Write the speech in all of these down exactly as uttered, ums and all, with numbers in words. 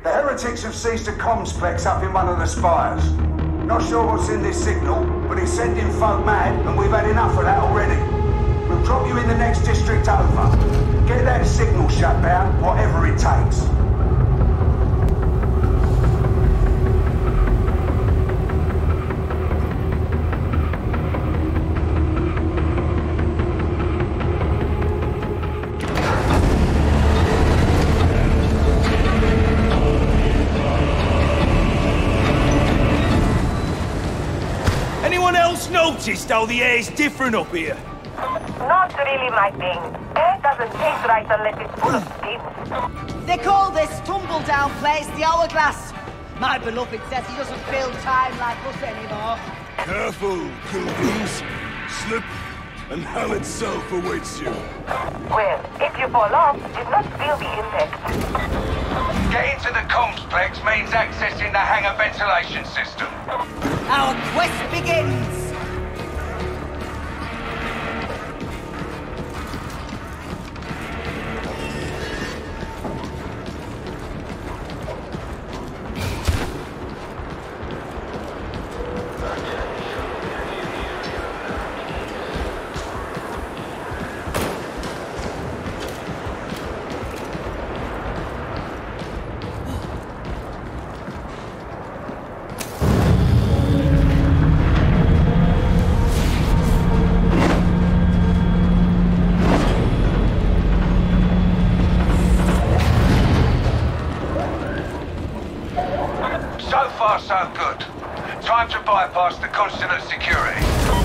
The heretics have seized a comms-plex up in one of the spires. Not sure what's in this signal, but it's sending folk mad, and we've had enough of that already. We'll drop you in the next district over. Get that signal shut down, whatever it takes. Noticed how the air's different up here? Not really my thing. Air doesn't taste right unless it's full of steam. They call this tumble-down place the Hourglass. My beloved says he doesn't feel time like us anymore. Careful, pilgrims. Slip, and hell itself awaits you. Well, if you fall off, did not feel the impact. Getting to the comms-plex means accessing the hangar ventilation system. Our quest begins! So good. Time to bypass the consulate security.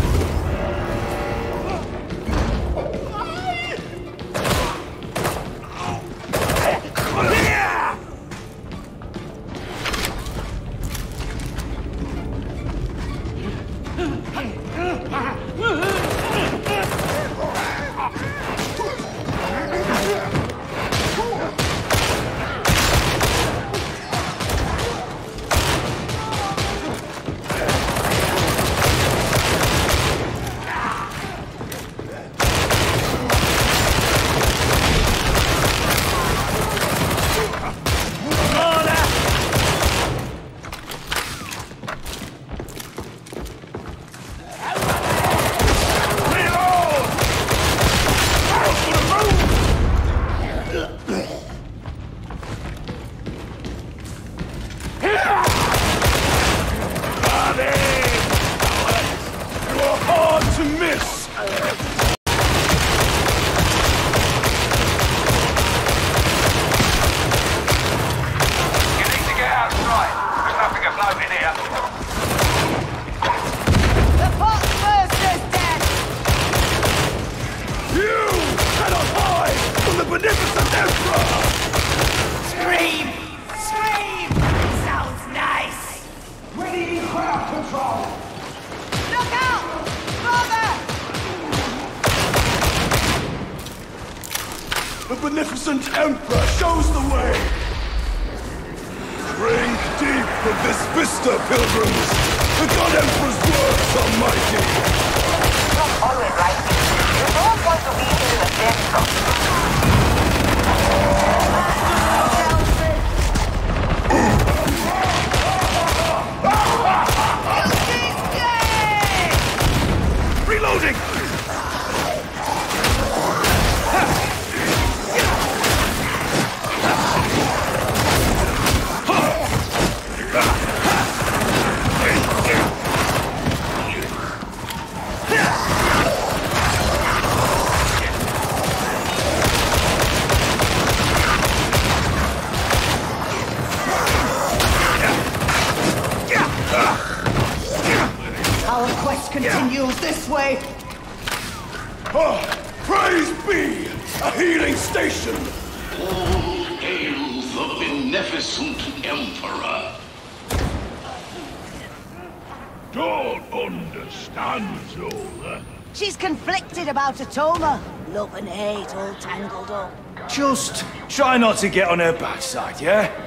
The beneficent Emperor shows the way! Drink deep of this vista, pilgrims! The God Emperor's words are mighty! Not always right. You don't want to be in the center. Reloading! Our quest continues this way. Oh, praise be! A healing station! All hail the beneficent Emperor! Don't understand, Zola. She's conflicted about Atoma. Love and hate all tangled up. Just try not to get on her bad side, yeah?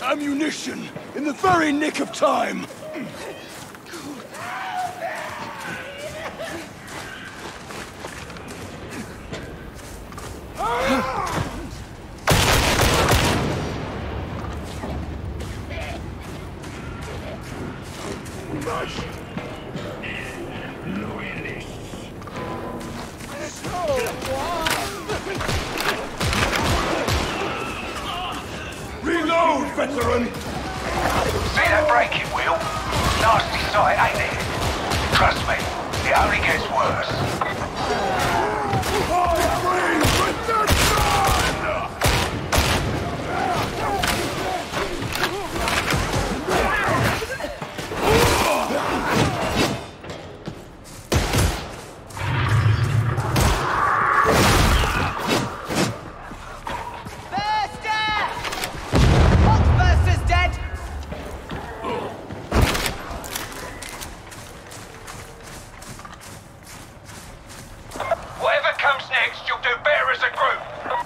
Ammunition! In the very nick of time! Reload, veteran! See that braking wheel? Nasty sight, ain't it? Trust me, it only gets worse. With the sun! Whatever comes next, you'll do better as a group.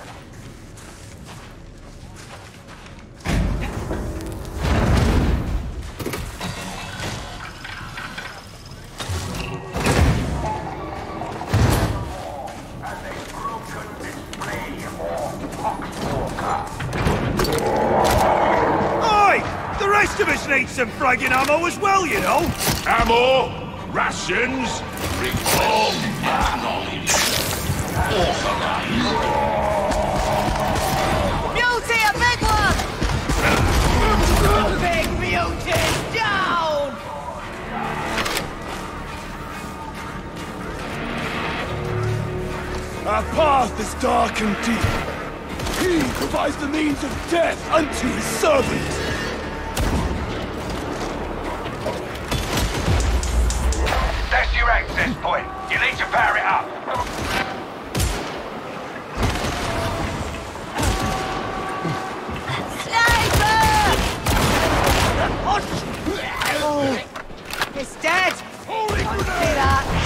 Oi! The rest of us need some fragging ammo as well, you know. Ammo, rations, Reform, acknowledged. Authorized. Beauty, a big one! Big beauty, down! Our path is dark and deep. He provides the means of death unto his servant. That's your access point. You need to power it up. Oh, it's dead! Holy I see that!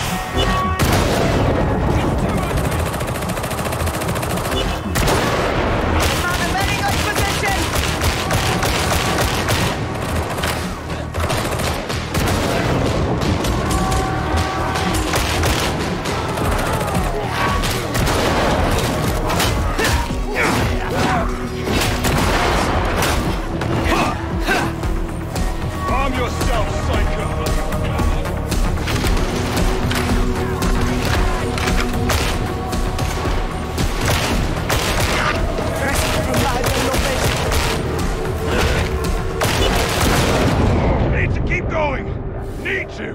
I'm in a very good position! Arm yourself, psycho! Need to keep going! Need to!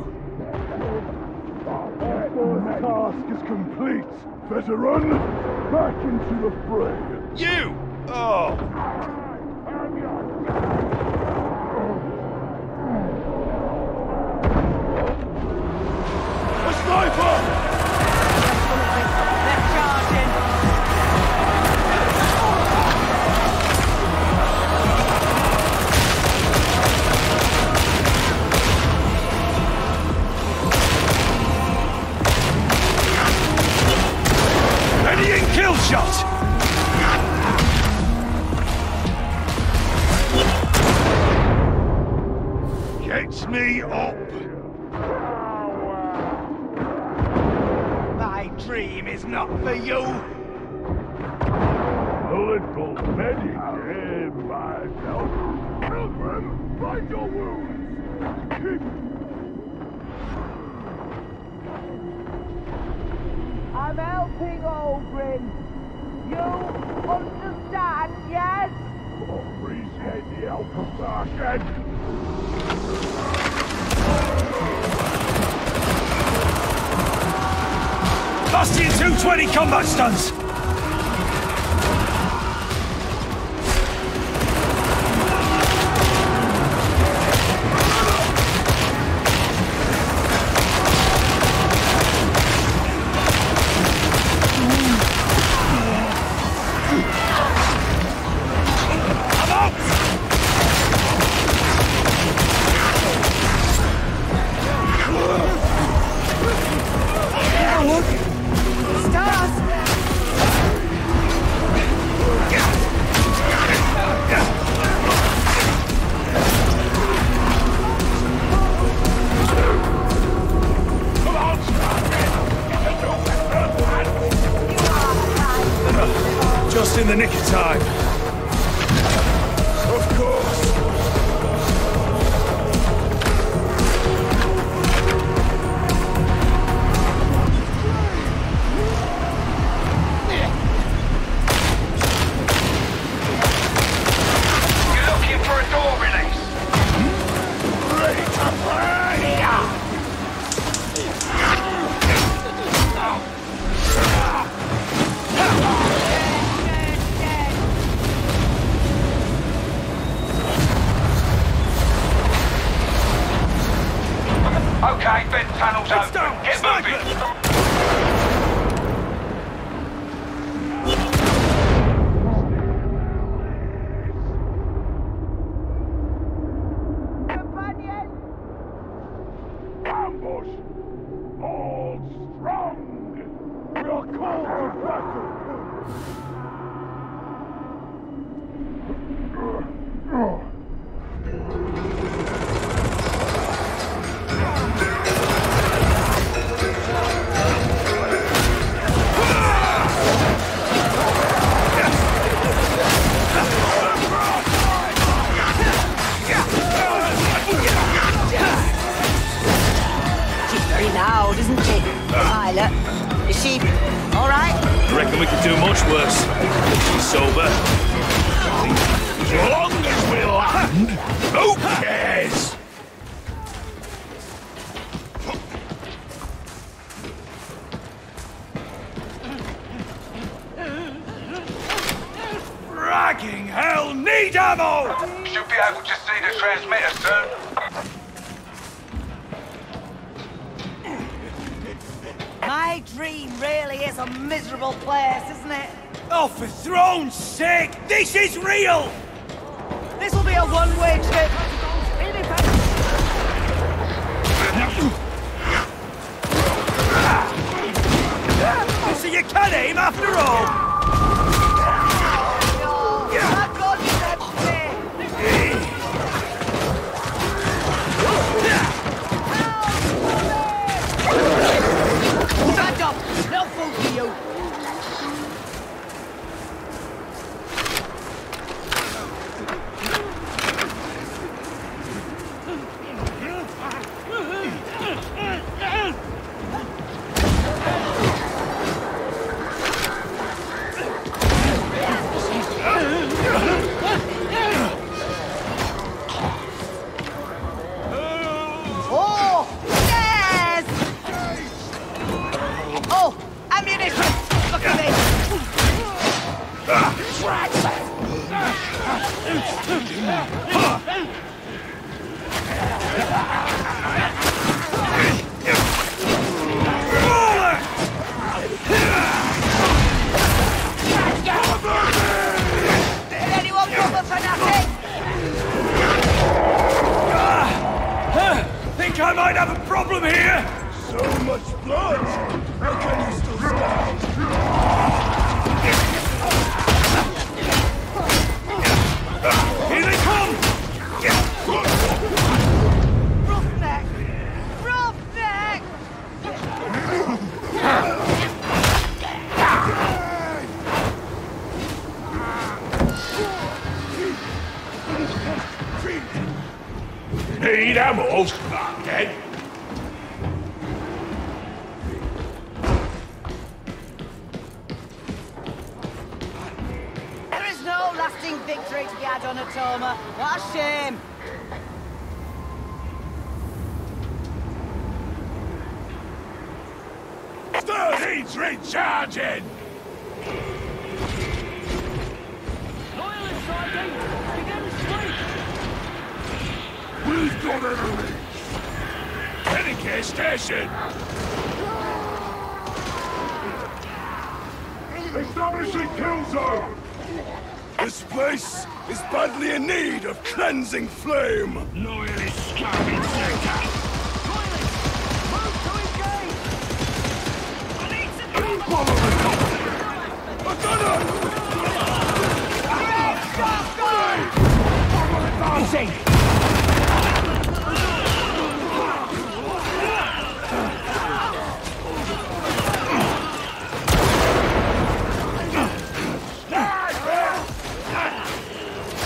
The task is complete, veteran! Back into the fray! You! Oh. A sniper! They're charging! Readying kill shot! Gets me up! My dream is not for you! A little medic myself. Pilgrim, find your wounds! Keep... I'm helping, Ogrin! You understand, yes? Appreciate the help, Sergeant! Bastion two twenty combat stunts! Stars! time. Of course. You're looking for a door release? Ready to play! Okay, vent tunnel's It's open. down. Get Sniper. moving. Ambush! Hold strong! We are called to battle! She's very loud, isn't she? Violet. Is she all right? Reckon we could do much worse. She's sober. As long as we land, who cares? Fragging hell, need ammo! Should be able to see the transmitter soon. My dream really is a miserable place, isn't it? Oh, for throne's sake! This is real! This will be a one-way trip. So you can aim after all! Thank God you said today. Stand up! No food for you! Oh! Yes! Oh! Ammunition! Look at me! Did anyone bother for nothing? Think I might have a problem here? So much blood! How can you still stand? Here they come! Roughneck! Roughneck! Need ammo? Dead. There is no lasting victory to be had on Atoma. What a shame. Still needs recharging! We've got enemies! Medicare station! Establishing kill zone! This place is badly in need of cleansing flame! Loyally scouting sector! Follow the company! A gunner! Easy!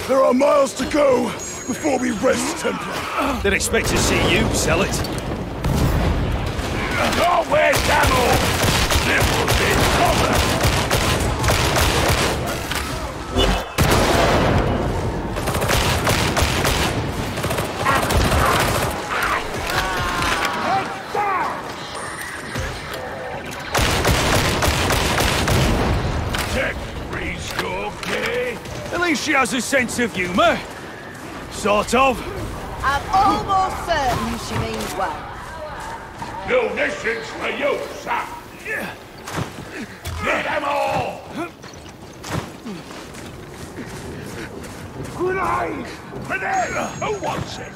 There are miles to go before we rest Templar. Didn't expect to see you sell it. Nowhere, Daniel! Nipples in cover! At least she has a sense of humour. Sort of. I'm almost certain she means well. No missions for you, son! Get them all! Grenade! Grenade! Who wants it?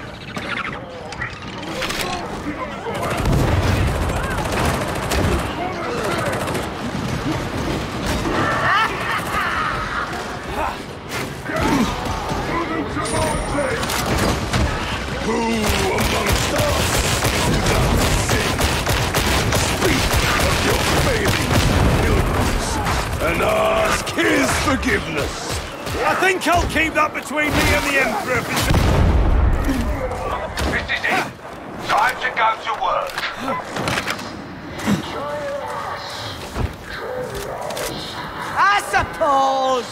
Who amongst us does sin? Speak of your failing pilgrims and ask his forgiveness. I think I'll keep that between me and the Emperor. This is it. Time to go to work. I suppose.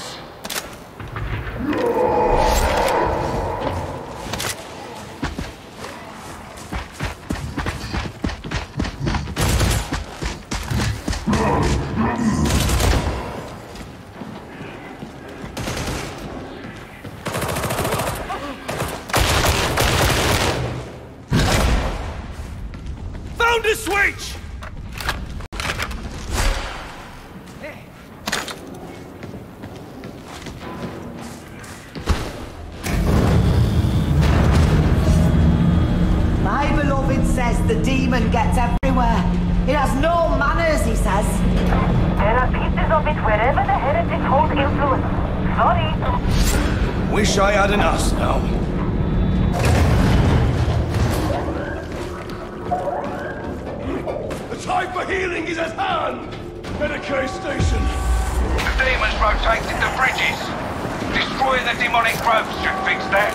Found a switch! My beloved says the demon gets everywhere. It has no manners, he says. There are pieces of it wherever the heretics hold influence. Sorry. Wish I had an ass now. The time for healing is at hand! Medicaid station! The demons rotated the bridges. Destroying the demonic growths should fix that.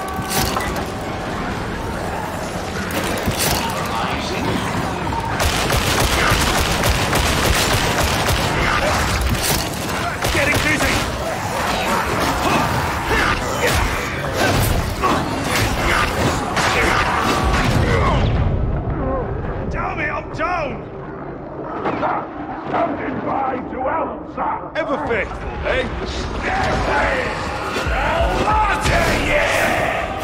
Getting busy! Damn it, I'm down! Standing by to help, sir! Ever faithful, eh? Yes, sir! Martyr, yeah!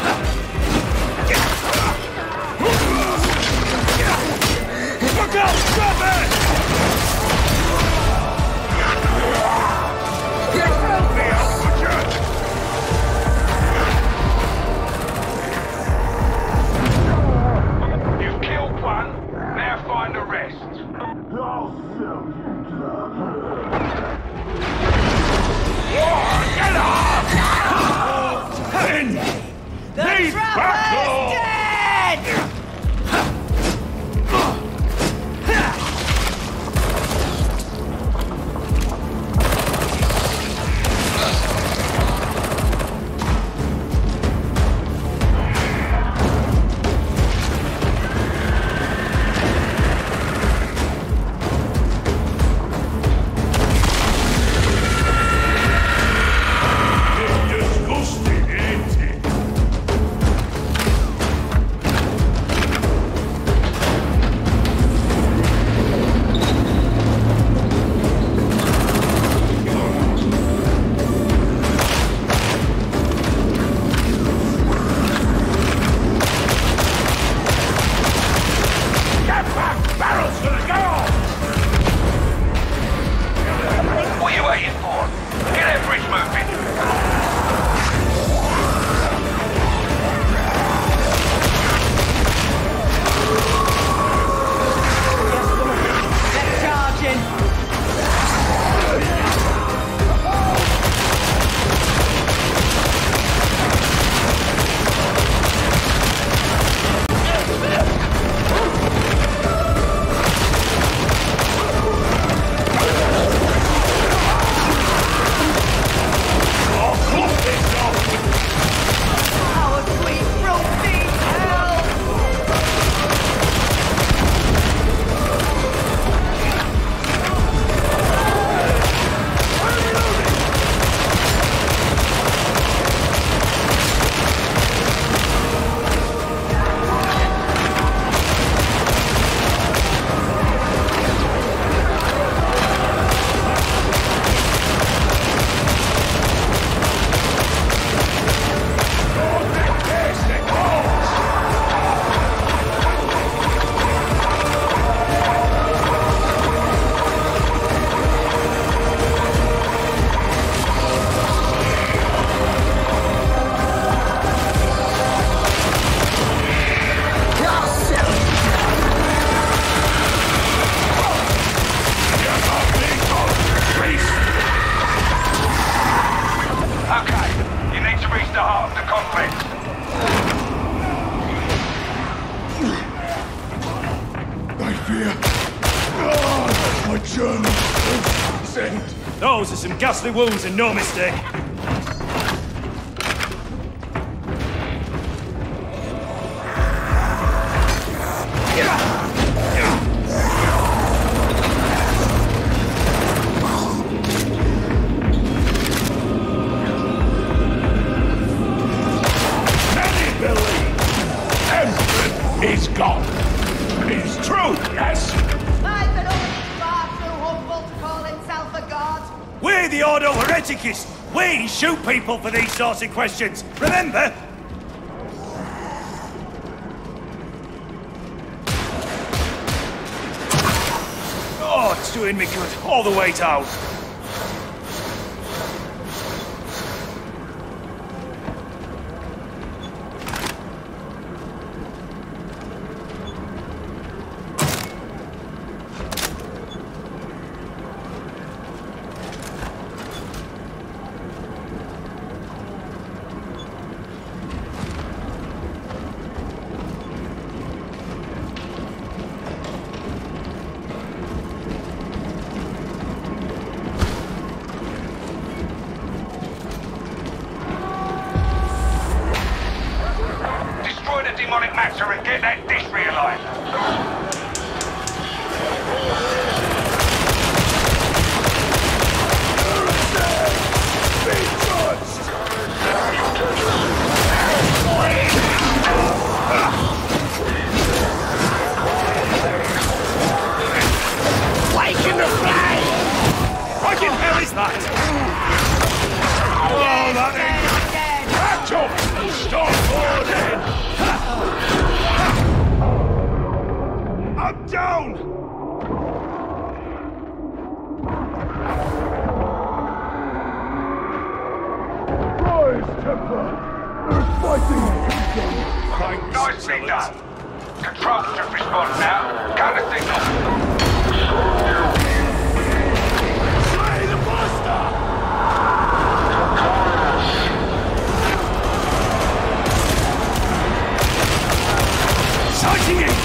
Those are some ghastly wounds and no mistake. He's gone. It's true, yes? My beloved is far too humble to call himself a god. We're the Ordo Hereticus. We shoot people for these sorts of questions. Remember? Oh, it's doing me good. All the way down. Demonic matter and get that dish realigned. Wake in the flame! What in hell is that? Oh, that ain't... Catch up and start boarding! I'm down! Rise, Templar! There's fighting! Nicely done. Control should respond now. Gun the signal. Slay the monster! Sighting it!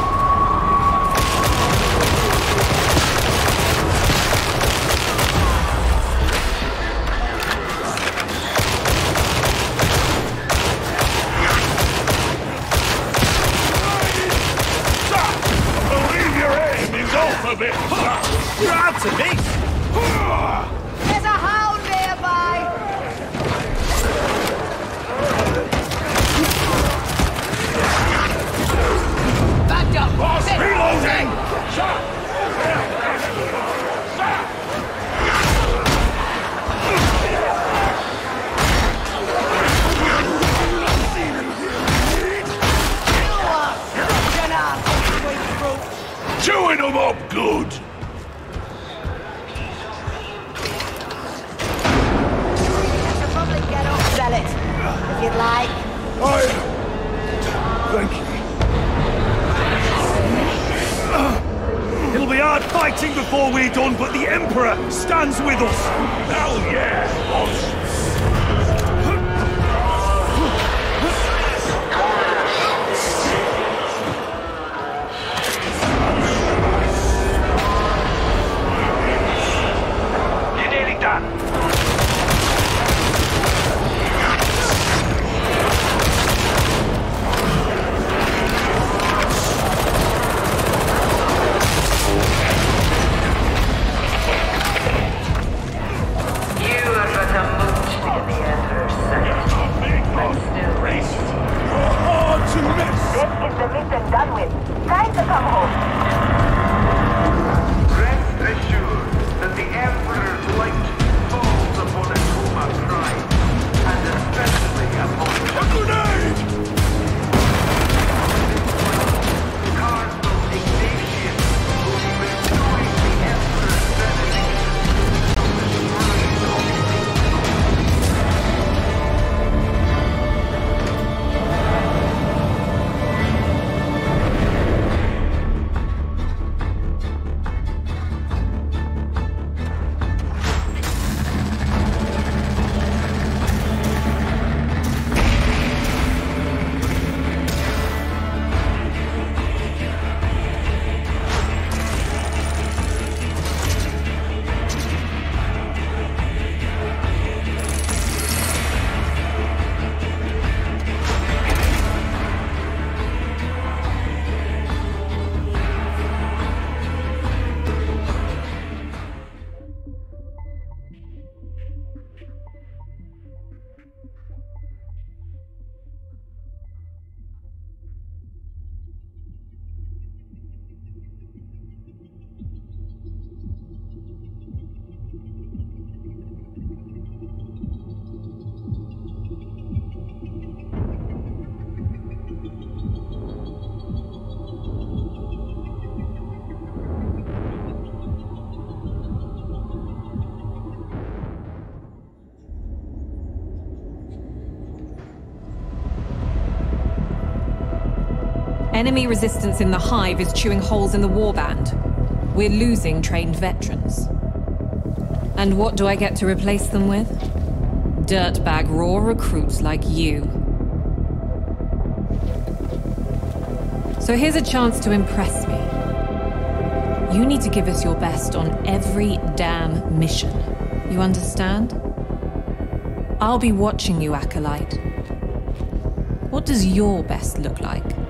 A bit. You're out to me! There's a hound nearby! Backed up! Boss, Sit. reloading! Chewing them up good! You should probably get up, sell it, if you'd like. I... Thank you. It'll be hard fighting before we're done, but the Emperor stands with us! Hell yeah, boss! You Enemy resistance in the Hive is chewing holes in the warband. We're losing trained veterans. And what do I get to replace them with? Dirtbag raw recruits like you. So here's a chance to impress me. You need to give us your best on every damn mission. You understand? I'll be watching you, Acolyte. What does your best look like?